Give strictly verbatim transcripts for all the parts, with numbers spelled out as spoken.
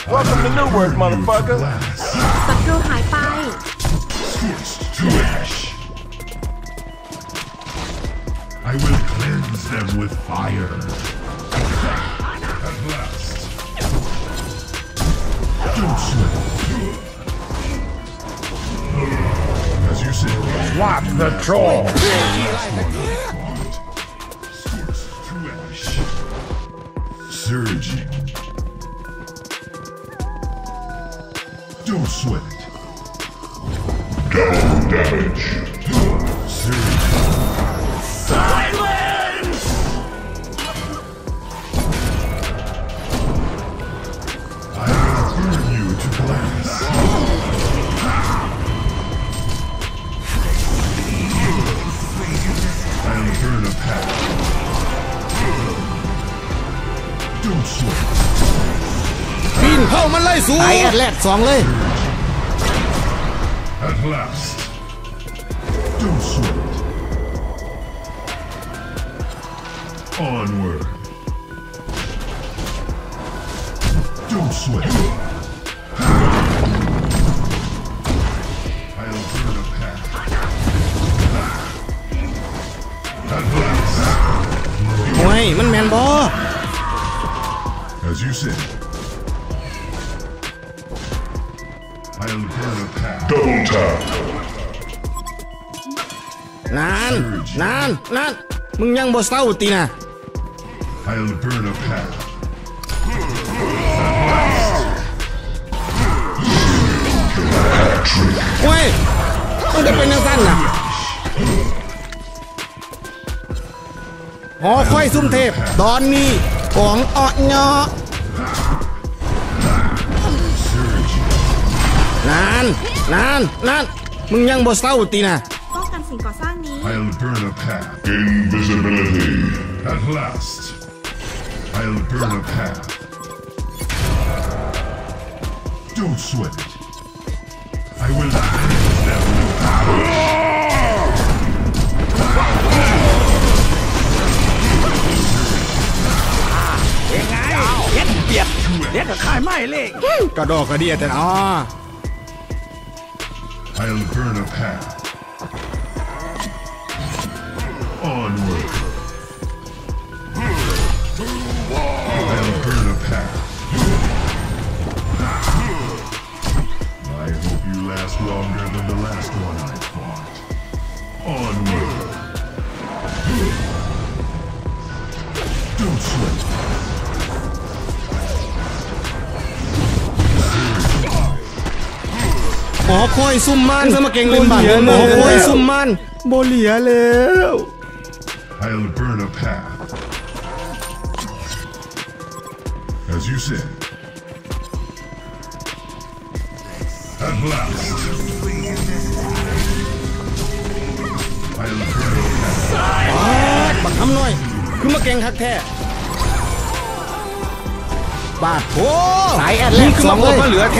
Welcome to Newark, motherfucker. ศัตรูหายไป To ash. I will cleanse them with fire. At last. Don't sweat. As you said. Swat the troll. To ash. Surging. Don't sweat it. Double damage. Surging. Silence! I will burn you to glass. I'll burn a path. Don't sweat. ปีนเข้ามันไล่สูงไอ้แอดแรกสองเลย At last. Don't sweat. Onward. Don't sweat. I'll burn a path. At last. โอ้ยมันแมนบอ As you said. I'll burn a path. Double tap. นานนานนานมึงยังบ่เศร้าตีนะ I'll burn a path. โอ้ยมันจะเป็นยังสั้นน่ะหอคอยซุ่มเทพตอนนี้ของอ่อนเนาะนานนานนานมึงยังบ่เศร้าตีนะป้องกันสิ่งก่อสร้างนี้ I'll burn a path. Invisibility. At last. I'll burn a path. Don't sweat it. I will cleanse them with power. ยังไงเย็ดเปียดเย็ดกับขายไม่เล่งกระดอกกระเดียแต่อ๋อ I'll burn a path. Onward. I'll burn a path. I hope you last longer than the last one I fought. Onward. Don't sweat. หอคอยซุ่มมันสมาเก่งเล่นบ้านหอคอยซุ่มมันโบเหลียแล้ว I'll burn a path. As you said. At last. I'll burn a path. บักทำหน่อยคือมาเก่งคักแท้บาดโอ้สายแอดแรกสองเลยก็เหลือแค่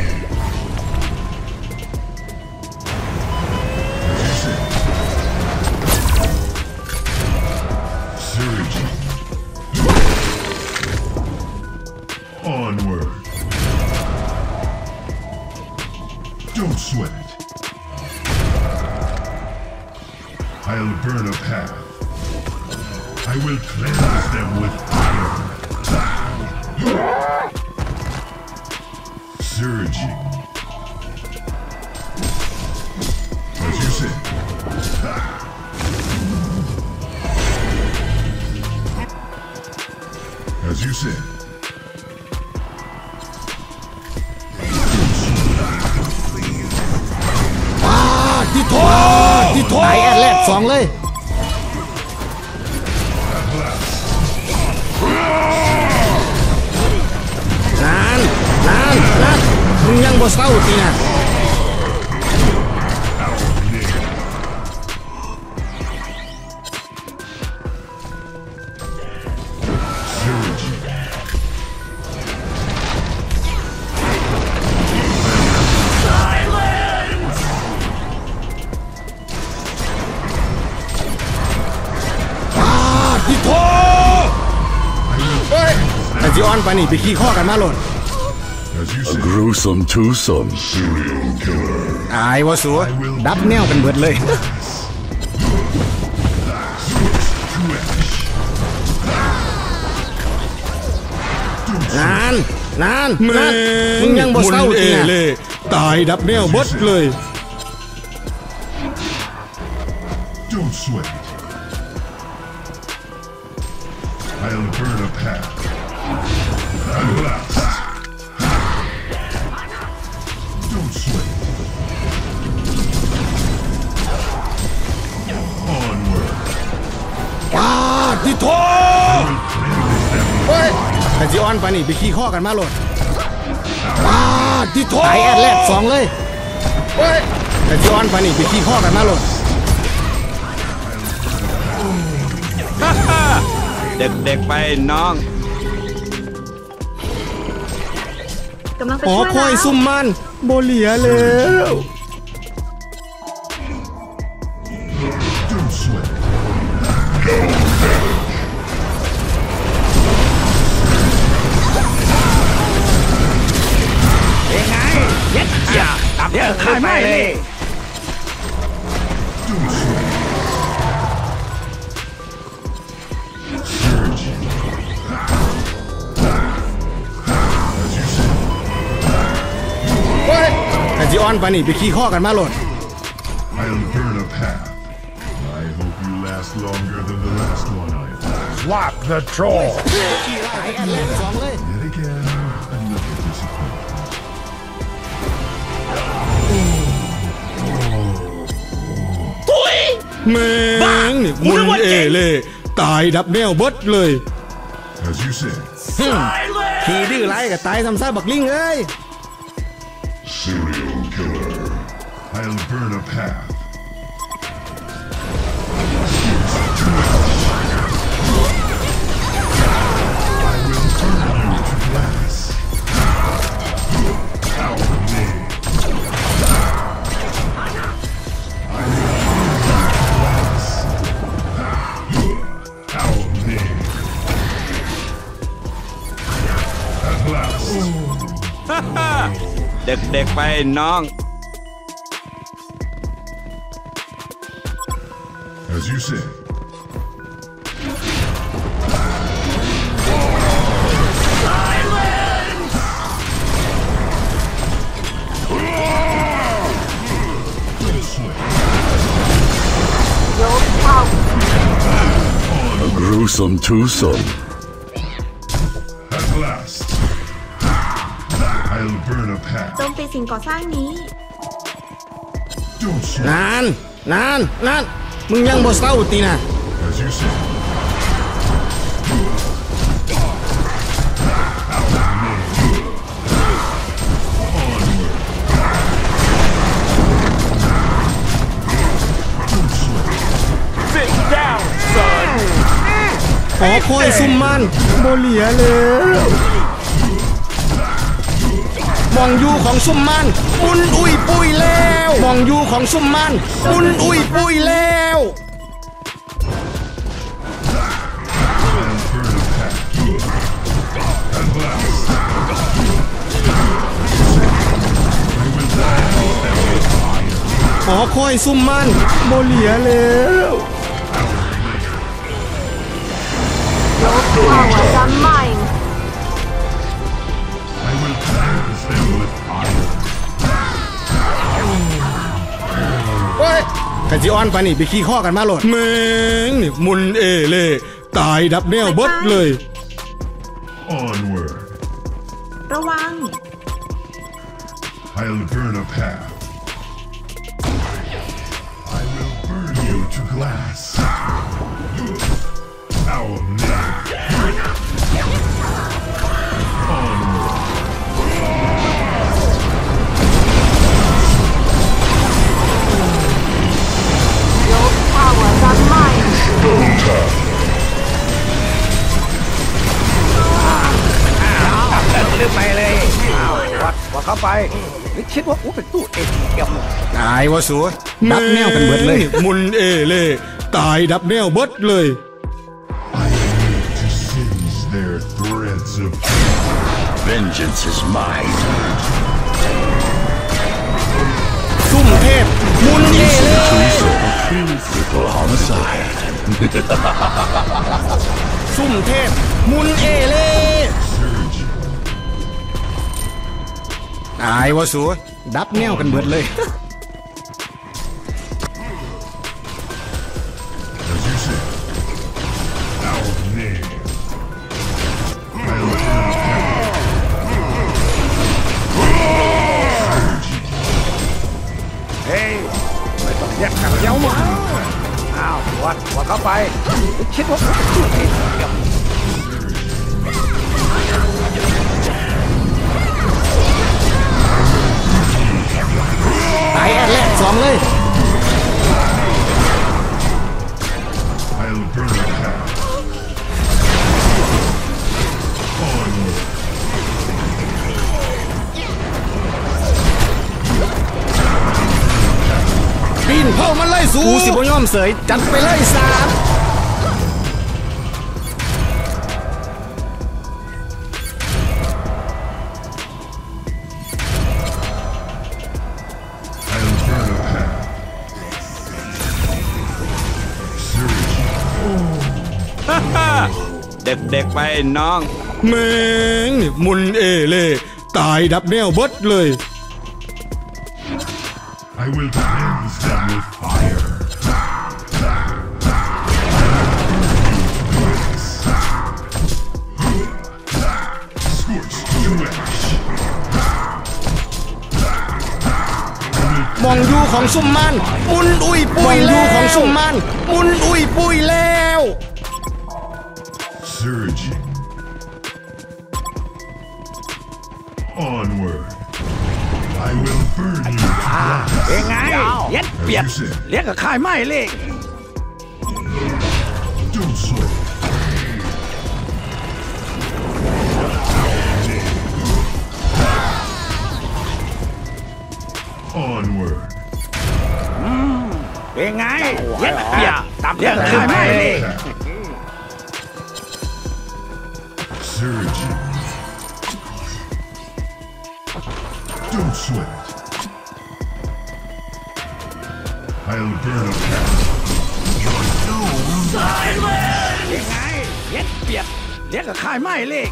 Surging. Onward. Don't sweat it. I'll burn a path. I will cleanse them with fire. Surging. As you said. As you said. ที่โทที่โทไอแอดแรกสองเลยนานนานนานมึงยังบ่เศร้าตีนะ As จีออนไปนี่ไปขี้ข้อกันมาหล่น As you A say, gruesome twosome. serial killer. ตายวะสัวดับแนวเป็นเบิดเลย นานนานนานมึงยังบ่เศร้าจริงอ่ะตายดับแนวเบิดเลย Don't sweat it. I'll burn a path. And blast. Don't sweat it. Onward. ว้าที่โถเฮ้ยแต่จีออนไปนี่ไปขี้ข้อกันมาโหลดว้าที่โถตายแอดแรกสองเลยเฮ้ยแต่จีออนไปนี่ไปขี้ข้อกันมาโหลดเด็กๆไปน้องกำลังไปอ๋อช่วยคอยแล้วซุ่มมันโบเหลียแล้ว Don't sweat it. เป็นไงเย็ดเปียกดับเดี๋ยวขายไม่เลย Don't sweat it. Surging. As you say, เฮ้ยแต่จีออนไปนี่ไปขี้ข้อกันมาโหลด I'll burn a path. I hope you last longer than the last one I fought. Lock the troll ตายแอดแรกสองเลย Yet again, another disappointment. แม่งนี่มุนเอเล่ตายดับแนวเบิดเลย As you say, ขี่ดื้อไรกับตายทำซ่าบักลิงเอ้ย serial killer. I'll burn a path. I will burn you to glass. Our name. I will burn you to glass. Our name. At last. เด็กๆไปน้อง As you say. A gruesome twosome. At last. I'll burn a path. โจมตีสิ่งก่อสร้างนี้ Don't sweat. นานนานนานมึงยังบ่เศร้าตีนะ As you say. Onward. Don't sweat. Sit down son ขอคอยซุ่มมันโบเหลียแล้วมองยูของซุ่มมันมุนอุ้ยปุ้ยแล้วมองยูของซุ่มมันมุนอุ้ยปุ้ยแล้ว I'll burn a path. At last. ขอคอยซุ่มมันโบเหลียแล้ว Power done mine I will cleanse them with fire. เฮ้ยแต่จีออนไปนี่ไปขี้ข้อกันมาโหลดแม่งนี่มุนเอเล่ตายดับแนวเบิดเลย Onward. ระวัง I'll burn a path. I will burn you to glass. Our name. Onward. Power done mine ลืมไปเลยอ้าววัดวัดเข้าไปไม่คิดว่ากูเป็นตู้เอทีเอ็มตายวะสัวดับแนวกันเบิดเลยมุนเอเล่ตายดับแนวเบิดเลย I need to singe their threads of Vengeance is mine. ซุ่มเทพมุนเอเล่ Triple homicide. ซุ่มเทพมุนเอเล่ตายวะสัวดับแนวกันเบิดเลย As you say. Our name. I'll Synergy. เฮ้ยไม่ต้องแยกกันเย้ามาอ้าววัดวัดเข้าไปคิดว่าช่วยเองเดี๋ยวตายแอดแรกสองเลย I'll burn a path. Onward. ปีนเผามันเลยสูกูสิบ่ยอมเสยจัดไปเลยสาม I'll burn a path. Synergy. เด็กๆไปน้องแมงมุนเอเล่ตายดับแนวเบิดเลย I will cleanse them with fire. Scorched to ash. มองดูของซุ่มมันมุนอุ้ยปุยแล้วของซุ่มมันมุนอุ้ยปุยแล้ว Surging. Onward. I will burn you to glass. เป็นไงเย็ดเปียดเลี้ยงกับค่ายไม่เล่ง Don't sweat. Onward. เป็นไงเย็ดเปียดเลี้ยงกับค่ายไม่เล่ง Surging. Don't sweat. I'll burn a path. เป็นไงเย็ดเปียดเลี้ยงกับค่ายไม่เล่ง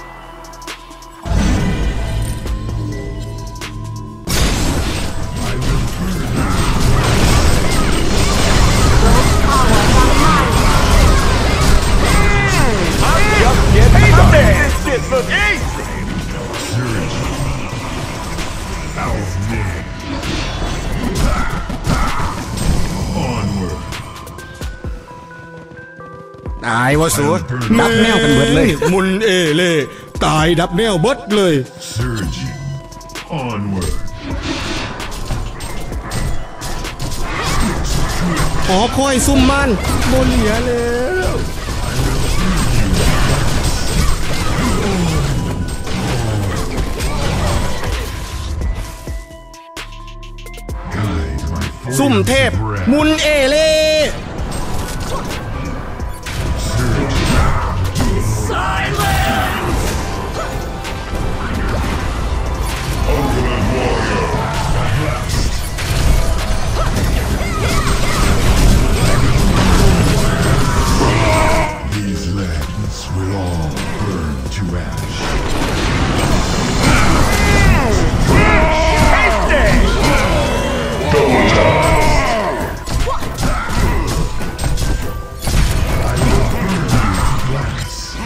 I will burn you. เสียดสุดเอง Surging. Our name. Onward. ตายวะสัวดับแนวกันเบิดเลย มุนเอเล่ตายดับแนวเบิดเลย Surging. Onward. อ๋อคอยซุ่มมันโมเหลียแล้ว Guide my ซุ่มเทพ forward breath. มุนเอเล่ These lands will all burn to ash. I will burn you to glass.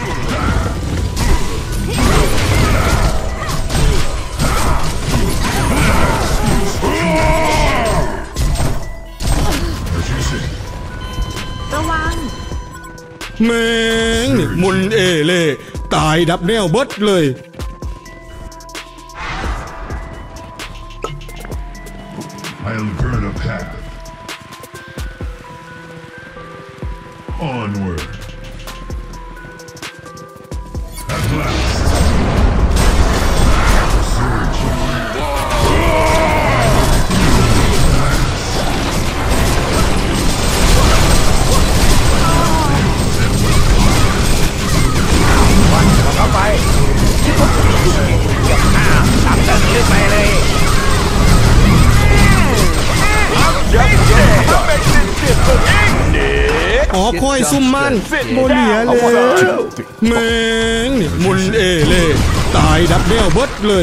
As you say. ระวังแมงมุนเอเล่ตายดับแนวเบิดเลย I'll burn a path. Onward. At last. Surging. อ๋อคอยซุ่มมันโบเหลียเลยแมงนี่มุนเอเล่ตายดับเบิลเบิดเลย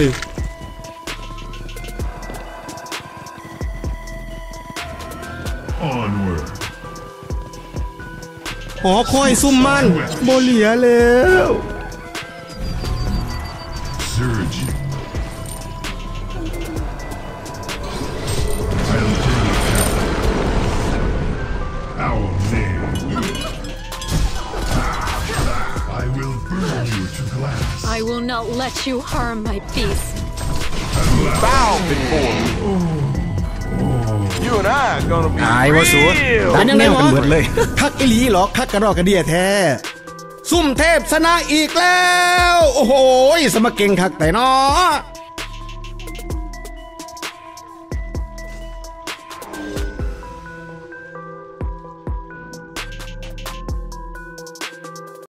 Onward. อ๋อคอยซุ่มมันโบเหลียแล้ว Surging. I'll turn attack. Our name. I will burn you to glass. I will not let you harm my peace. Bow before me. You and I are gonna be ตายวะสูดันแนวกันหมดเลยคักอีหลีหรอคักกระดอกกระเดียแท้ซุ่มเทพชนะอีกแล้ว โอ้โหสมเก่งคักแต่เนาะ